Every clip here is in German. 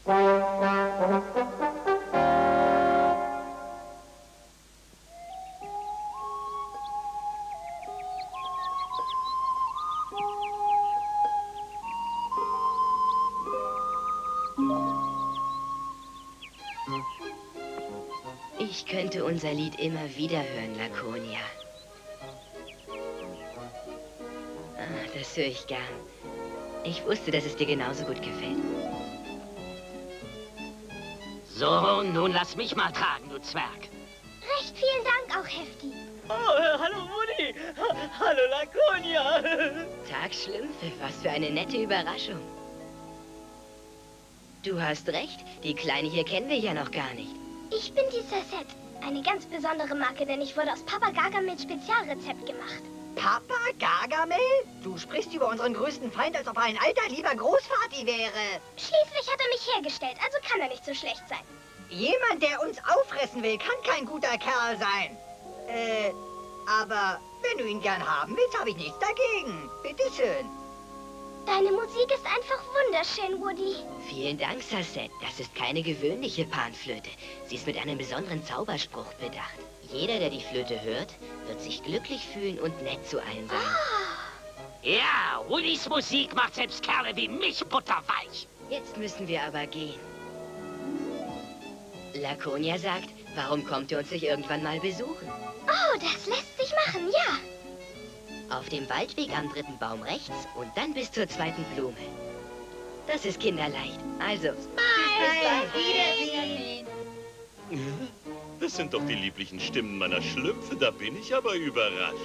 Ich könnte unser Lied immer wieder hören, Laconia. Ah, das höre ich gern. Ich wusste, dass es dir genauso gut gefällt. So, nun lass mich mal tragen, du Zwerg. Recht vielen Dank auch, Hefti. Oh, hallo Woody. Hallo Laconia. Tag Schlümpfe, was für eine nette Überraschung. Du hast recht, die Kleine hier kennen wir ja noch gar nicht. Ich bin die Sasette. Eine ganz besondere Marke, denn ich wurde aus Papa Gargamels Spezialrezept gemacht. Papa Gargamel? Du sprichst über unseren größten Feind, als ob er ein alter, lieber Großvati wäre. Schließlich hat er mich hergestellt, also kann er nicht so schlecht sein. Jemand, der uns auffressen will, kann kein guter Kerl sein. Aber wenn du ihn gern haben willst, habe ich nichts dagegen. Bitteschön. Deine Musik ist einfach wunderschön, Woody. Vielen Dank, Sasette. Das ist keine gewöhnliche Panflöte. Sie ist mit einem besonderen Zauberspruch bedacht. Jeder, der die Flöte hört, wird sich glücklich fühlen und nett zu allen sein. Ja, Woodys Musik macht selbst Kerle wie mich butterweich. Jetzt müssen wir aber gehen. Laconia sagt, warum kommt ihr uns nicht irgendwann mal besuchen? Oh, das lässt sich machen, ja. Auf dem Waldweg am 3. Baum rechts und dann bis zur 2. Blume. Das ist kinderleicht. Also, Wiedersehen. Das sind doch die lieblichen Stimmen meiner Schlümpfe, da bin ich aber überrascht.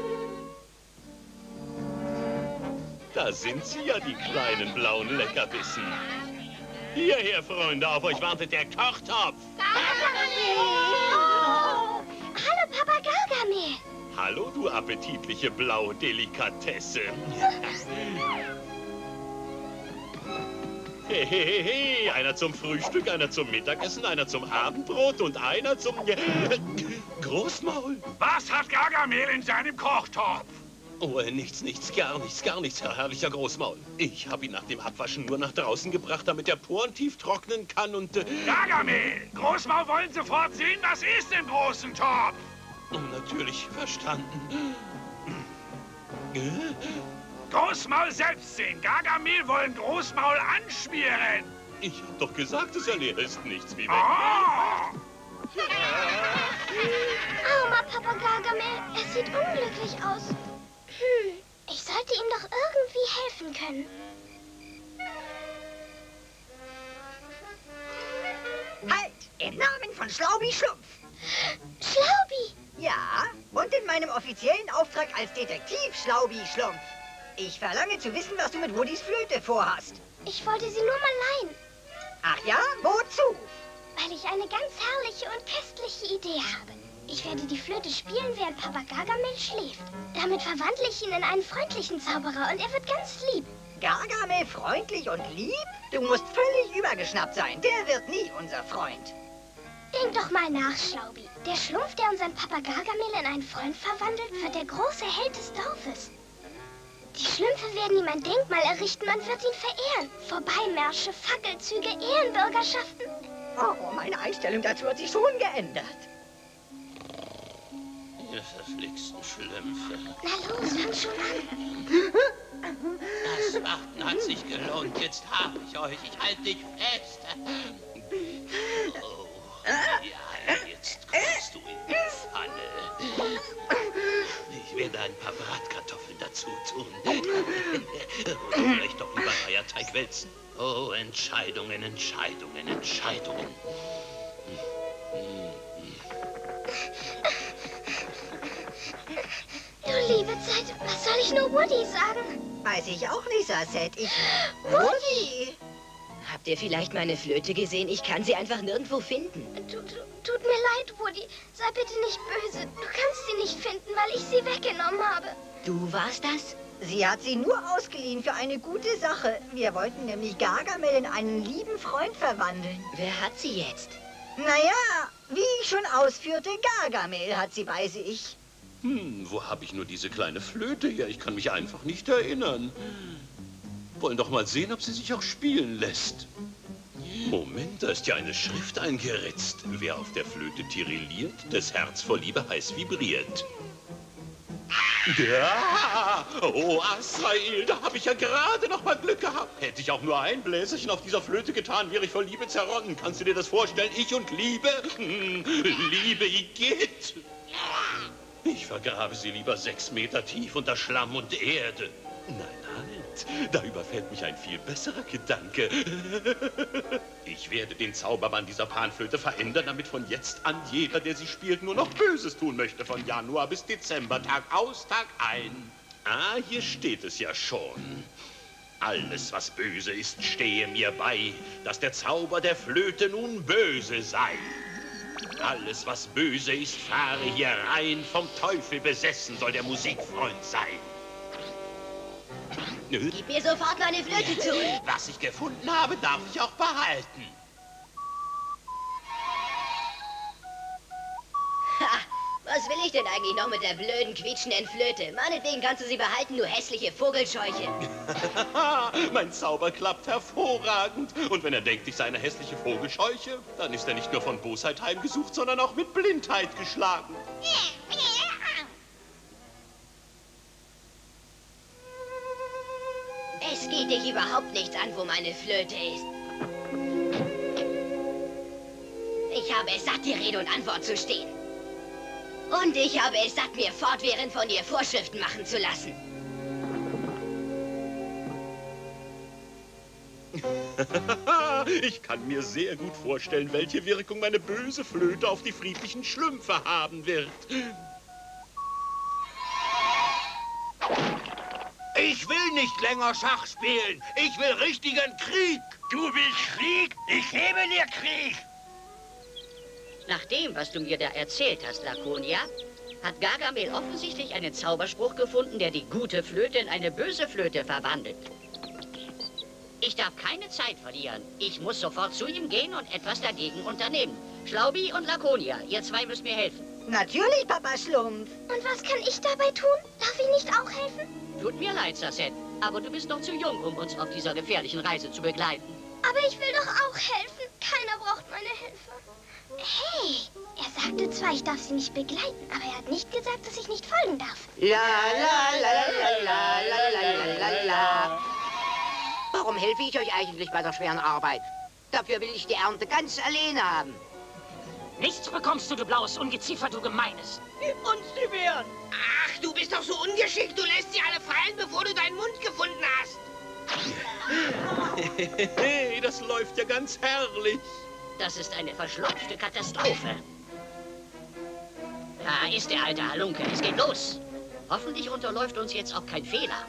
Da sind sie ja, die kleinen blauen Leckerbissen. Hierher, Freunde, auf euch wartet der Kochtopf. Oh. Hallo, Papa Gargamel. Hallo, du appetitliche blaue Delikatesse. Hey, einer zum Frühstück, einer zum Mittagessen, einer zum Abendbrot und einer zum Großmaul. Was hat Gargamel in seinem Kochtopf? Oh, nichts, gar nichts, Herr herrlicher Großmaul. Ich habe ihn nach dem Abwaschen nur nach draußen gebracht, damit er Poren tief trocknen kann und... Gargamel! Großmaul wollen sofort sehen, was ist im großen Topf? Oh, natürlich, verstanden. Großmaul selbst sehen. Gargamel wollen Großmaul anschmieren. Ich hab doch gesagt, dass er leer ist. Nichts wie weg. Oh! Armer Papa Gargamel, er sieht unglücklich aus. Ich sollte ihm doch irgendwie helfen können. Halt! Im Namen von Schlaubi Schlumpf. Schlaubi! Ja, und in meinem offiziellen Auftrag als Detektiv Schlaubi Schlumpf. Ich verlange zu wissen, was du mit Woodys Flöte vorhast. Ich wollte sie nur mal leihen, Ach ja? Wozu? weil ich eine ganz herrliche und köstliche Idee habe. Ich werde die Flöte spielen, während Papa Gargamel schläft. Damit verwandle ich ihn in einen freundlichen Zauberer und er wird ganz lieb. Gargamel freundlich und lieb? Du musst völlig übergeschnappt sein. Der wird nie unser Freund. Denk doch mal nach, Schlaubi. Der Schlumpf, der unseren Papa Gargamel in einen Freund verwandelt, wird der große Held des Dorfes. Die Schlümpfe werden ihm ein Denkmal errichten, man wird ihn verehren. Vorbeimärsche, Fackelzüge, Ehrenbürgerschaften. Oh, meine Einstellung dazu hat sich schon geändert. Ihr verflixten Schlümpfe. Na los, fang schon an. Das Warten hat sich gelohnt. Jetzt habe ich euch. Ich halte dich fest. Oh. Ja, jetzt kommst du in die Pfanne. Ich werde ein paar Bratkartoffeln dazu tun. Und vielleicht doch lieber Eierteig wälzen. Oh, Entscheidungen, Entscheidungen, Entscheidungen. Du liebe Zeit, was soll ich nur Woody sagen? Weiß ich auch nicht, Sasette. Woody! Habt ihr vielleicht meine Flöte gesehen? Ich kann sie einfach nirgendwo finden. Tut mir leid, Woody. Sei bitte nicht böse. Du kannst sie nicht finden, weil ich sie weggenommen habe. Du warst das? Sie hat sie nur ausgeliehen für eine gute Sache. Wir wollten nämlich Gargamel in einen lieben Freund verwandeln. Wer hat sie jetzt? Naja, wie ich schon ausführte, Gargamel hat sie, weiß ich. Wo habe ich nur diese kleine Flöte her? Ich kann mich einfach nicht erinnern. Wollen doch mal sehen, ob sie sich auch spielen lässt. Moment, da ist ja eine Schrift eingeritzt. Wer auf der Flöte tirilliert, des Herz vor Liebe heiß vibriert. Ja! Oh, Azrael, da habe ich ja gerade noch mal Glück gehabt. Hätte ich auch nur ein Bläserchen auf dieser Flöte getan, wäre ich vor Liebe zerronnen. Kannst du dir das vorstellen? Ich und Liebe? Liebe Igitt! Ich vergrabe sie lieber 6 Meter tief unter Schlamm und Erde. Nein, halt. Da überfällt mich ein viel besserer Gedanke. Ich werde den Zauberbann dieser Panflöte verändern, damit von jetzt an jeder, der sie spielt, nur noch Böses tun möchte. Von Januar bis Dezember, Tag aus, Tag ein. Ah, hier steht es ja schon. Alles, was böse ist, stehe mir bei, dass der Zauber der Flöte nun böse sei. Alles, was böse ist, fahre hier rein. Vom Teufel besessen soll der Musikfreund sein. Gib mir sofort meine Flöte zurück. Was ich gefunden habe, darf ich auch behalten. Ha, was will ich denn eigentlich noch mit der blöden, quietschenden Flöte? Meinetwegen kannst du sie behalten, du hässliche Vogelscheuche. Mein Zauber klappt hervorragend. Und wenn er denkt, ich sei eine hässliche Vogelscheuche, dann ist er nicht nur von Bosheit heimgesucht, sondern auch mit Blindheit geschlagen. Es geht dich überhaupt nichts an, wo meine Flöte ist. Ich habe es satt, dir Rede und Antwort zu stehen. Und ich habe es satt, mir fortwährend von dir Vorschriften machen zu lassen. Ich kann mir sehr gut vorstellen, welche Wirkung meine böse Flöte auf die friedlichen Schlümpfe haben wird. Ich will nicht länger Schach spielen. Ich will richtigen Krieg. Du willst Krieg? Ich gebe dir Krieg. Nach dem, was du mir da erzählt hast, Laconia, hat Gargamel offensichtlich einen Zauberspruch gefunden, der die gute Flöte in eine böse Flöte verwandelt. Ich darf keine Zeit verlieren. Ich muss sofort zu ihm gehen und etwas dagegen unternehmen. Schlaubi und Laconia, ihr zwei müsst mir helfen. Natürlich, Papa Schlumpf. Und was kann ich dabei tun? Darf ich nicht auch helfen? Tut mir leid, Sasset, aber du bist noch zu jung, um uns auf dieser gefährlichen Reise zu begleiten. Aber ich will doch auch helfen. Keiner braucht meine Hilfe. Hey, er sagte zwar, ich darf sie nicht begleiten, aber er hat nicht gesagt, dass ich nicht folgen darf. La la la la la la la la la. Warum helfe ich euch eigentlich bei der schweren Arbeit? Dafür will ich die Ernte ganz alleine haben. Nichts bekommst du blaues Ungeziefer, du Gemeines. Gib uns die Beeren. Ach, du bist doch so ungeschickt. Du lässt sie alle fallen, bevor du deinen Mund gefunden hast. Hey, das läuft ja ganz herrlich. Das ist eine verschlumpfte Katastrophe. Da ist der alte Halunke. Es geht los. Hoffentlich unterläuft uns jetzt auch kein Fehler.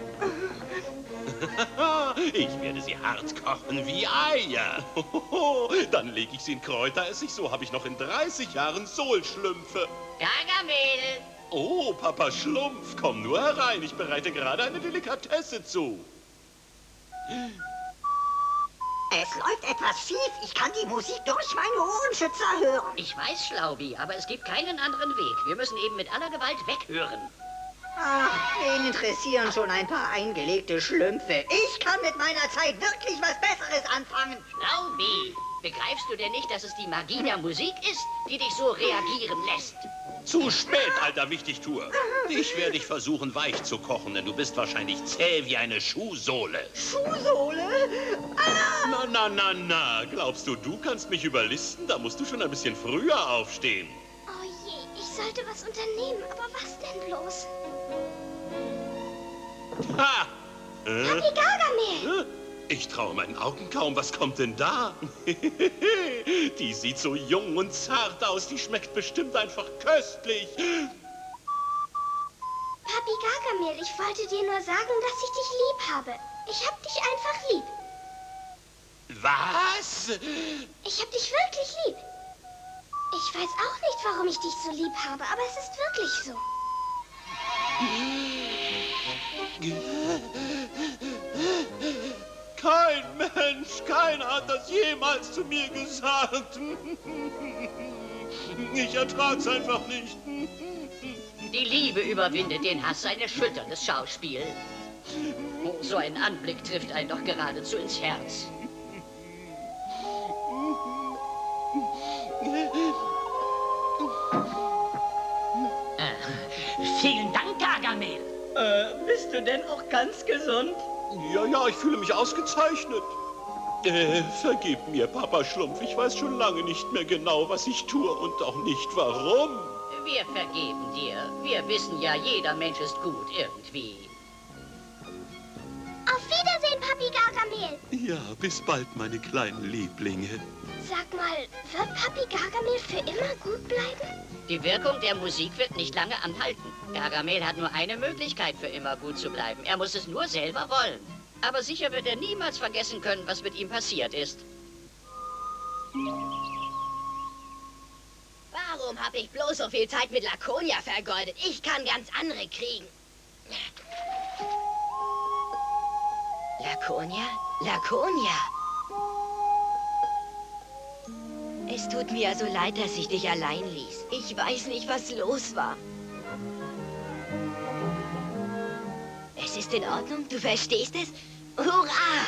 Ich werde sie hart kochen wie Eier. Dann lege ich sie in Kräuteressig, so habe ich noch in 30 Jahren Sohlschlümpfe. Gargamel! Oh, Papa Schlumpf, komm nur herein. Ich bereite gerade eine Delikatesse zu. Es läuft etwas schief. Ich kann die Musik durch meine Ohrenschützer hören. Ich weiß, Schlaubi, aber es gibt keinen anderen Weg. Wir müssen eben mit aller Gewalt weghören. Ach, wen interessieren schon ein paar eingelegte Schlümpfe? Ich kann mit meiner Zeit wirklich was Besseres anfangen. Schlaubi, begreifst du denn nicht, dass es die Magie der Musik ist, die dich so reagieren lässt? Zu spät, alter Wichtigtuer. Ich werde dich versuchen, weich zu kochen, denn du bist wahrscheinlich zäh wie eine Schuhsohle. Schuhsohle? Ah! Na. Glaubst du, du kannst mich überlisten? Da musst du schon ein bisschen früher aufstehen. Oh je, ich sollte was unternehmen, aber was denn bloß? Ha! Papi Gargamel! Ich traue meinen Augen kaum. Was kommt denn da? Die sieht so jung und zart aus. Die schmeckt bestimmt einfach köstlich. Papi Gargamel, ich wollte dir nur sagen, dass ich dich lieb habe. Ich hab dich einfach lieb. Was? Ich hab dich wirklich lieb. Ich weiß auch nicht, warum ich dich so lieb habe, aber es ist wirklich so. Kein Mensch, keiner hat das jemals zu mir gesagt. Ich ertrag's einfach nicht. Die Liebe überwindet den Hass, ein erschütterndes Schauspiel. Oh, so ein Anblick trifft einen doch geradezu ins Herz. du denn auch ganz gesund? Ja, ich fühle mich ausgezeichnet. Vergib mir, Papa Schlumpf. Ich weiß schon lange nicht mehr genau, was ich tue und auch nicht warum. Wir vergeben dir. Wir wissen ja, jeder Mensch ist gut irgendwie. Auf Wiedersehen, Papi Gargamel. Ja, bis bald, meine kleinen Lieblinge. Sag mal, wird Papi Gargamel für immer gut bleiben? Die Wirkung der Musik wird nicht lange anhalten. Gargamel hat nur eine Möglichkeit, für immer gut zu bleiben. Er muss es nur selber wollen. Aber sicher wird er niemals vergessen können, was mit ihm passiert ist. Warum habe ich bloß so viel Zeit mit Lakonia vergeudet? Ich kann ganz andere kriegen. Lakonia? Lakonia! Es tut mir so leid, dass ich dich allein ließ. Ich weiß nicht, was los war. Es ist in Ordnung, du verstehst es? Hurra!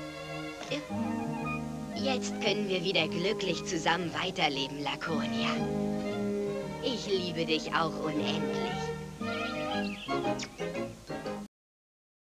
Jetzt können wir wieder glücklich zusammen weiterleben, Lakonia. Ich liebe dich auch unendlich.